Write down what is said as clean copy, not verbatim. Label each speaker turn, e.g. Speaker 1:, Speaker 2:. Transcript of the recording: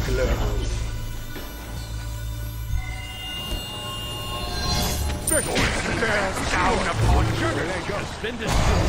Speaker 1: levels.
Speaker 2: Bears down upon you. Has been destroyed.